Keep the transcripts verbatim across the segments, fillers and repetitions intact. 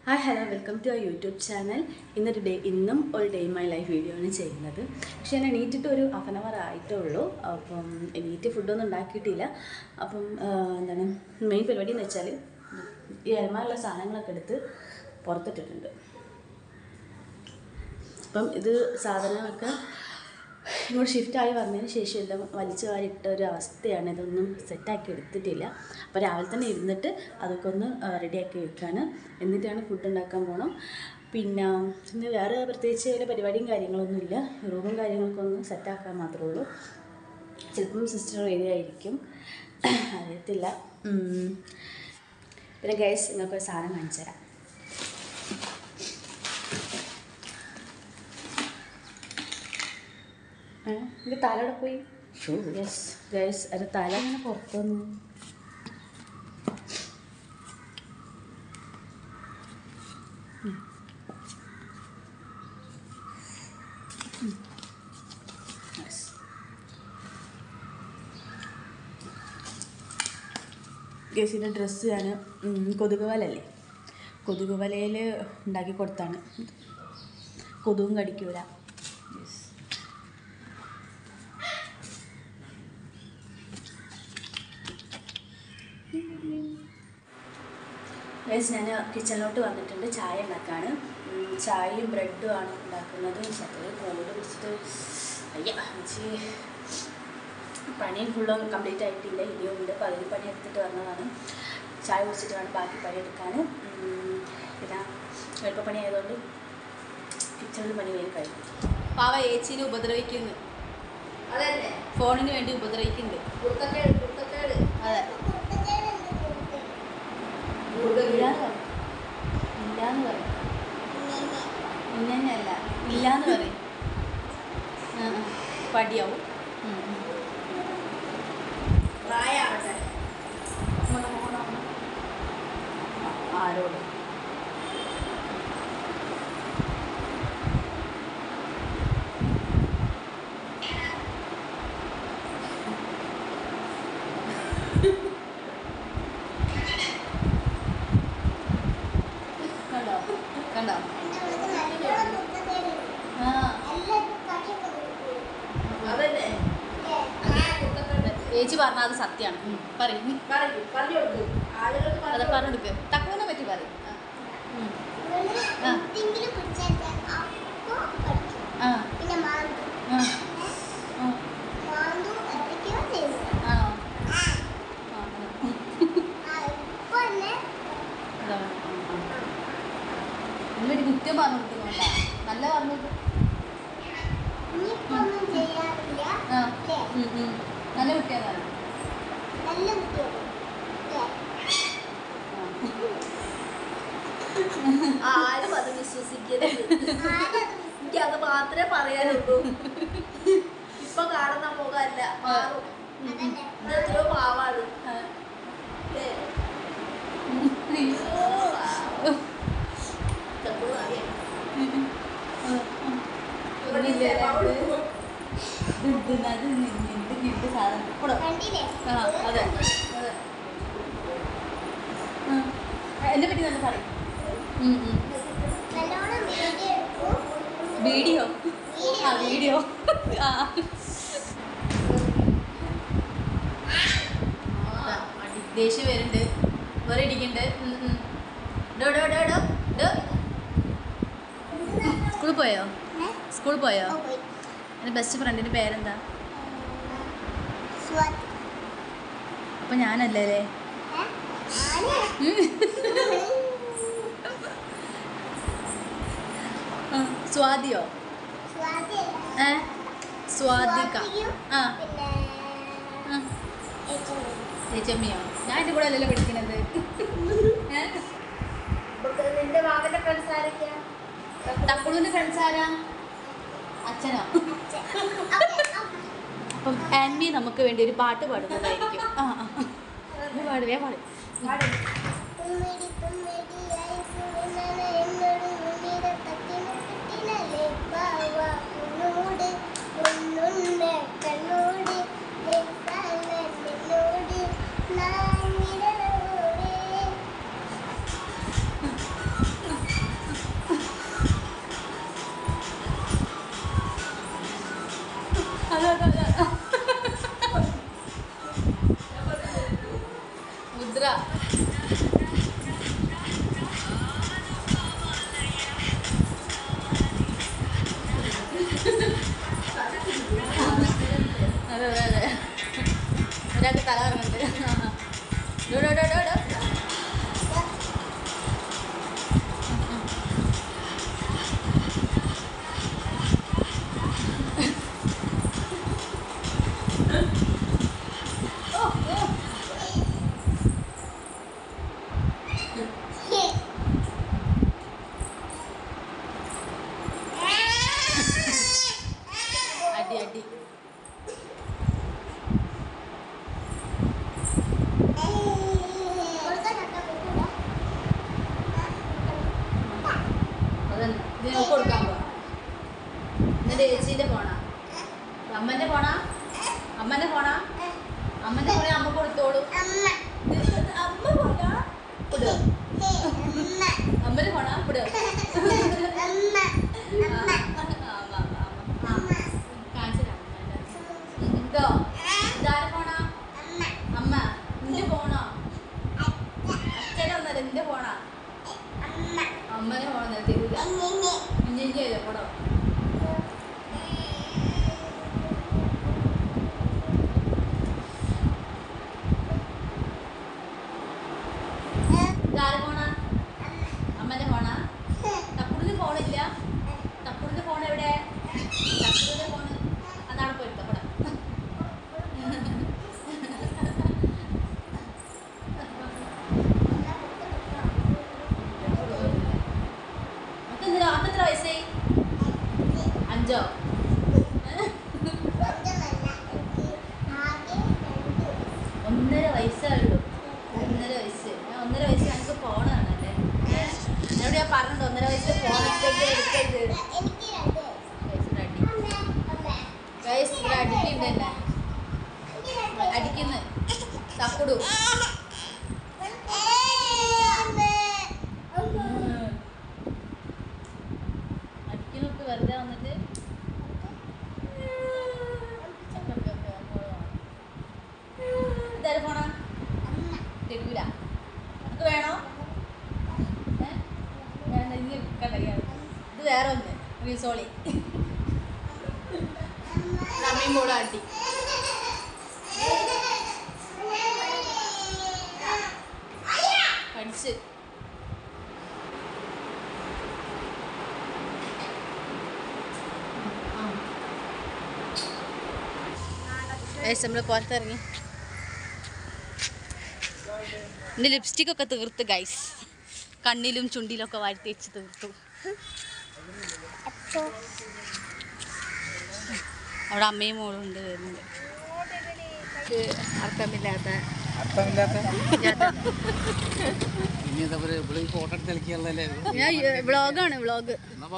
Hi, hello, welcome to our YouTube channel. ഇന്നൊരു day ഇന്നും ഒരു ഡേ മൈ ലൈഫ് വീഡിയോ ആണ് ചെയ്യുന്നത്. പക്ഷേ ഞാൻ എണീറ്റിട്ട് ഒരു ഹാഫ് ആൻ അവർ ആയിട്ടേ ഉള്ളൂ. അപ്പം എണീറ്റ് ഫുഡൊന്നും ഉണ്ടാക്കിയിട്ടില്ല. അപ്പം എന്താണ് മെയിൻ പരിപാടി എന്ന് വെച്ചാൽ ഈ അലമാരിലുള്ള സാധനങ്ങളൊക്കെ എടുത്ത് പുറത്തിട്ടിട്ടുണ്ട്. അപ്പം ഇത് സാധനങ്ങളൊക്കെ ഇങ്ങോട്ട് ഷിഫ്റ്റായി വന്നതിന് ശേഷം എല്ലാം വലിച്ചു വാരിയിട്ട ഒരു അവസ്ഥയാണ്. ഇതൊന്നും സെറ്റാക്കി എടുത്തിട്ടില്ല. അപ്പോൾ രാവിലെ തന്നെ ഇരുന്നിട്ട് അതൊക്കെ ഒന്ന് റെഡിയാക്കി വെക്കാണ്. എന്നിട്ടാണ് ഫുഡ് ഉണ്ടാക്കാൻ പോകണം. പിന്നെ ഇന്ന് വേറെ പ്രത്യേകിച്ച് വല്ല പരിപാടിയും കാര്യങ്ങളൊന്നുമില്ല. റൂമും കാര്യങ്ങൾക്കൊന്നും സെറ്റാക്കാൻ മാത്രമേ ഉള്ളൂ. ചിലപ്പം സിസ്റ്റർ വരികയായിരിക്കും, അറിയത്തില്ല. പിന്നെ ഗൈസ് നിങ്ങൾക്കൊരു സാധനം കാണിച്ചു തരാം. എൻ്റെ തലയുടെ പോയി ഷൂ യെസ് ഗൈസ് അത് തല അങ്ങനെ പുറത്തു വന്നു. ഗൈസിൻ്റെ ഡ്രസ്സ് ഞാൻ കൊതുക് വലല്ലേ കൊതുക് വലയിൽ ഉണ്ടാക്കി കൊടുത്താണ്. കൊതുകും കടിക്കൂല. ഗൈസ് ഞാൻ കിച്ചണിലോട്ട് വന്നിട്ടുണ്ട്. ചായ ഉണ്ടാക്കാണ്. ചായയും ബ്രെഡും ആണ് ഉണ്ടാക്കുന്നത്. ചെറിയ കോട് പിടിച്ചിട്ട് അയ്യ അഞ്ച് പണിയും ഫുള്ളും കംപ്ലീറ്റ് ആയിട്ടില്ല, ഇനിയും ഉണ്ട്. പകുതി പണി എടുത്തിട്ട് വന്നതാണ്. ചായ കുടിച്ചിട്ട് വേണം ബാക്കി പണി എടുക്കാൻ. പിന്നെ എളുപ്പപ്പണി ആയതുകൊണ്ട് കിച്ചണിൽ പണി വേഗം കഴിക്കും. പാവ ഏച്ചീനെ ഉപദ്രവിക്കുന്നു. അതല്ലേ ഫോണിന് വേണ്ടി ഉപദ്രവിക്കുന്നുണ്ട്. അതെ ഇല്ലാന്ന് പറയും. ഇന്നല്ല ഇല്ലാന്ന് പറയും. പടിയാവും. ആരോട് കണ്ടോ ചേച്ചി പറഞ്ഞാൽ അത് സത്യമാണ്. പറയും അത് പറഞ്ഞെടുക്ക്. തക്കുവിനെ പറ്റി പറയും. ഇന്നൊരു കുറ്റം പറഞ്ഞു കൊടുക്കുന്നുണ്ടാ. നല്ല പറഞ്ഞു നല്ല കുട്ടിയാണ്. ആരും അത് വിശ്വസിക്കരുത്. എനിക്കത് മാത്രമേ പറയാനുള്ളൂ. ഇപ്പൊ കാണുന്ന മുഖമല്ല, മാറും. എത്രയോ പാവാണ്. അതെ എന്നെ പറ്റി നല്ല പറയും. വീഡിയോ ആ വീഡിയോ ആ ദേഷ്യം വരുന്നുണ്ട്. വേറെ ഇടിക്കുന്നുണ്ട്. സ്കൂളിൽ പോയോ? സ്കൂളിൽ പോയോ? എൻ്റെ ബെസ്റ്റ് ഫ്രണ്ടിൻ്റെ പേരെന്താ? അപ്പം ഞാനല്ലേ അല്ലേ? സ്വാതിയോ? ഏ സ്വാതിക. ആ ചേച്ചമ്മിയോ? ഞാൻ എൻ്റെ കൂടെ അല്ലല്ലോ പഠിക്കണത്. തക്കുളുവിൻ്റെ ഫ്രണ്ട്സ് ആരാ? അച്ഛനോ? അപ്പം ആൻമി നമുക്ക് വേണ്ടി ഒരു പാട്ട് പാടുന്നതായിരിക്കും. ആ ആ പാടുവേ പാടും. കൊടുക്കാൻ പോവാ. എന്നിട്ട് ചേച്ചീൻ്റെ ഫോണാ, അമ്മൻ്റെ ഫോണാ, അമ്മൻ്റെ ഫോണാ, അമ്മൻ്റെ ഫോണെ അമ്മ കൊടുത്തോളൂ. അമ്മ ഫോണാ കൊടു, അമ്മൻ്റെ ഫോണാ കൊടു. കാണിച്ചോ ഇതാരെ ഫോണാ? അമ്മ നിന്റെ ഫോണോ? അച്ഛനൊന്നല്ല നിന്റെ ഫോണാ. അമ്മനെ ഫോണെന്നല്ല തരൂല. ഇഞ്ഞിഞ്ഞല്ലേ പോടോ. ഇതാരെ ഫോണാ? അമ്മന്റെ ഫോണാ? തക്കുടിന്റെ ഫോണില്ല? തക്കുടിന്റെ ഫോൺ എവിടെ? തക്കുടിന്റെ ഫോണ് അതാണ് പോയിട്ട് അവിടെ. അത്ര വയസ്സായി? അഞ്ചോ? ഒന്നര വയസ്സായുള്ളൂ. ഒന്നര വയസ്സ്. ഒന്നര വയസ്സ് ഞങ്ങൾക്ക് ഫോൺ കാണല്ലേ? എന്നോട് ഞാൻ പറഞ്ഞിട്ടുണ്ട് ഒന്നര വയസ്സ് ഫോൺ എടുക്കരുത്. ഇവിടെ അടിക്കുന്നുണ്ട് തന്നെ, അടിക്കുന്നു തക്കുടു. അടിക്കുന്നൊക്കെ വെറുതെ വന്നിട്ട് ഇതാരെ ഫോണാ? തരൂല. നമുക്ക് വേണോ? ഇനി കണ്ടറിയാം. ഇത് വേറെ ഒന്ന് റീസോളി അമ്മയും മോളും അടി. പഠിച്ച് നമ്മൾ പുറത്തിറങ്ങി. എൻ്റെ ലിപ്സ്റ്റിക്കൊക്കെ തീർത്ത് ഗൈസ്, കണ്ണിലും ചുണ്ടിലൊക്കെ വാരി തേച്ച് തീർത്തു. അവിടെ അമ്മയും മോളും ഉണ്ട് വരുന്നുണ്ട്. അർത്ഥമില്ലാത്ത ഞാൻ വ്ളോഗാണ് വ്ളോഗ്.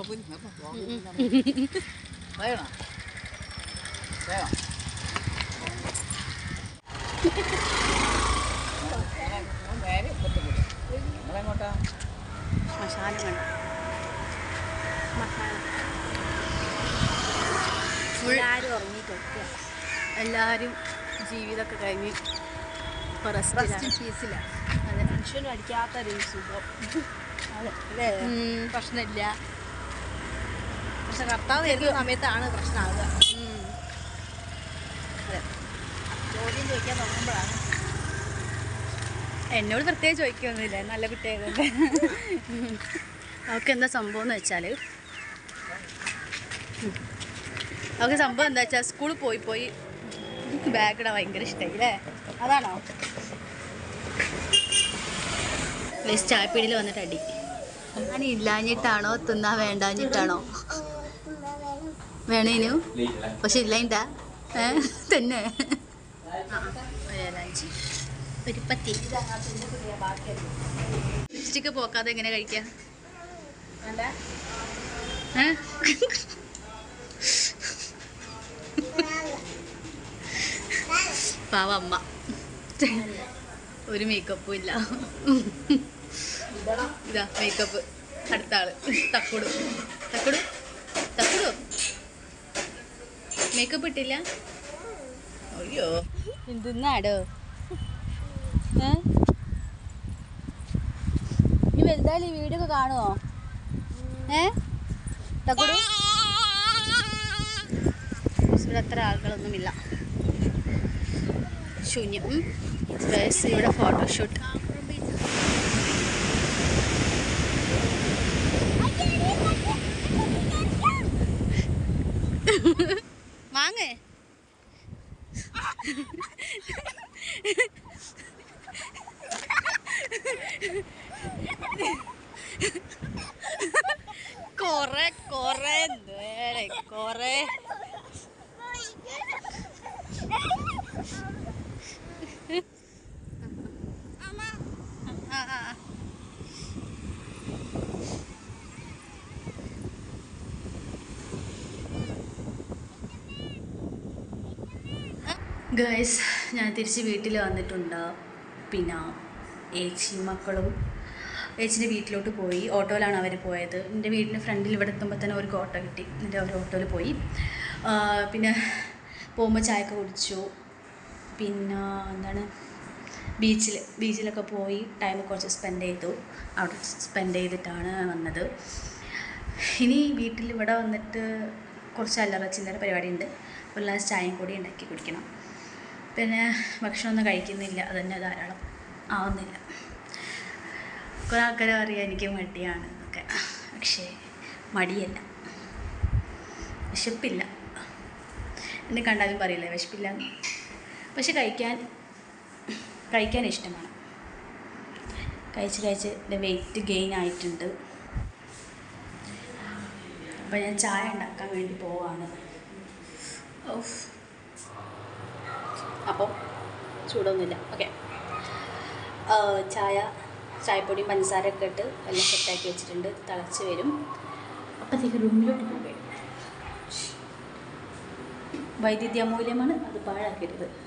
ശ്മശാനം വേണ്ട, എല്ലാവരും ഉറങ്ങിക്കൊടുക്കുക. എല്ലാവരും ജീവിതമൊക്കെ കഴിഞ്ഞ് ഫീസിലാണ്. അതെ, മനുഷ്യനും അടിക്കാത്തൊരു സുഖം. അതെ അല്ലേ, പ്രശ്നമില്ല. പക്ഷെ കർത്താവ് വരുന്ന സമയത്താണ് പ്രശ്നമാവുക. അതെ, ചോദ്യം ചോദിക്കാൻ തുടങ്ങുമ്പോഴാണ്. എന്നോട് പ്രത്യേകം ചോദിക്കൊന്നുമില്ല, നല്ല കുട്ടിയായതുകൊണ്ട്. അവൾക്ക് എന്താ സംഭവം എന്ന് വെച്ചാൽ, അവൾക്ക് സംഭവം എന്താ വെച്ചാൽ സ്കൂളിൽ പോയി പോയി ബാഗ് ഇടാൻ ഭയങ്കര ഇഷ്ടമായി അല്ലേ? അതാണോ? ചായപ്പീടിയിൽ വന്നിട്ട് അടി. ഞാൻ ഇല്ലാഞ്ഞിട്ടാണോ തിന്നാൻ വേണ്ടാഞ്ഞിട്ടാണോ? വേണേനു പക്ഷെ ഇല്ലായിട്ടാ ഏ തന്നെ. ഒരു പത്തി ലിപ്സ്റ്റിക്ക് പോക്കാതെ എങ്ങനെ കഴിക്കാം? പാവ അമ്മ, ഒരു മേക്കപ്പും ഇല്ല. ഇതാ മേക്കപ്പ്. അടുത്ത ആള് തക്കുടു. തക്കുടു തക്കുടു മേക്കപ്പ് ഇട്ടില്ല. അയ്യോ എന്തിന്നാടോ? ഈ വലുതായാലും ഈ വീഡിയോ ഒക്കെ കാണുമോ? ഏ തക്കുടു ഇവിടെ അത്ര ആളുകളൊന്നുമില്ല, ശൂന്യം. ഇവിടെ ഫോട്ടോഷൂട്ട്. വാങ്ങേ കൊറേ കൊറേ നേരെ കൊറേ ഗൈസ്, ഞാൻ തിരിച്ച് വീട്ടിൽ വന്നിട്ടുണ്ട്. പിന്നെ ഏച്ചി മക്കളും ഏച്ചിൻ്റെ വീട്ടിലോട്ട് പോയി. ഓട്ടോയിലാണ് അവർ പോയത്. എൻ്റെ വീടിൻ്റെ ഫ്രണ്ടിൽ ഇവിടെ എത്തുമ്പോൾ തന്നെ അവർക്ക് ഓട്ടോ കിട്ടി. എന്നിട്ട് അവർ ഓട്ടോയിൽ പോയി. പിന്നെ പോകുമ്പോൾ ചായയൊക്കെ കുടിച്ചു. പിന്നെ എന്താണ് ബീച്ചിൽ ബീച്ചിലൊക്കെ പോയി ടൈം കുറച്ച് സ്പെൻഡ് ചെയ്തു. അവിടെ സ്പെൻഡ് ചെയ്തിട്ടാണ് വന്നത്. ഇനി വീട്ടിൽ ഇവിടെ വന്നിട്ട് കുറച്ച് അല്ലറ ചില്ലറ പരിപാടി ഉണ്ട്. ഒരു ഗ്ലാസ് ചായയും കൂടി ഉണ്ടാക്കി കുടിക്കണം. പിന്നെ ഭക്ഷണമൊന്നും കഴിക്കുന്നില്ല, അതുതന്നെ ധാരാളം ആവുന്നില്ല. കുറേ ആൾക്കാർ അറിയാം എനിക്ക് മടിയാണ് എന്നൊക്കെ. പക്ഷേ മടിയല്ല, വിശപ്പില്ല. എന്നെ കണ്ടാലും പറയില്ല വിശപ്പില്ല. പക്ഷെ കഴിക്കാൻ കഴിക്കാൻ ഇഷ്ടമാണ്. കഴിച്ച് കഴിച്ച് എൻ്റെ വെയിറ്റ് ഗെയിൻ ആയിട്ടുണ്ട്. അപ്പോൾ ഞാൻ ചായ ഉണ്ടാക്കാൻ വേണ്ടി പോവാണ്. ഓഫ്, അപ്പോൾ ചൂടൊന്നുമില്ല. ഓക്കെ, ചായ ചായപ്പൊടി പഞ്ചസാരയൊക്കെ ഇട്ട് എല്ലാം സെറ്റാക്കി വെച്ചിട്ടുണ്ട്. തിളച്ച് വരും. അപ്പോഴത്തേക്ക് റൂമിലോട്ട് പോവുകയാണ്. വൈദ്യുതി അമൂല്യമാണ്, അത് പാഴാക്കരുത്.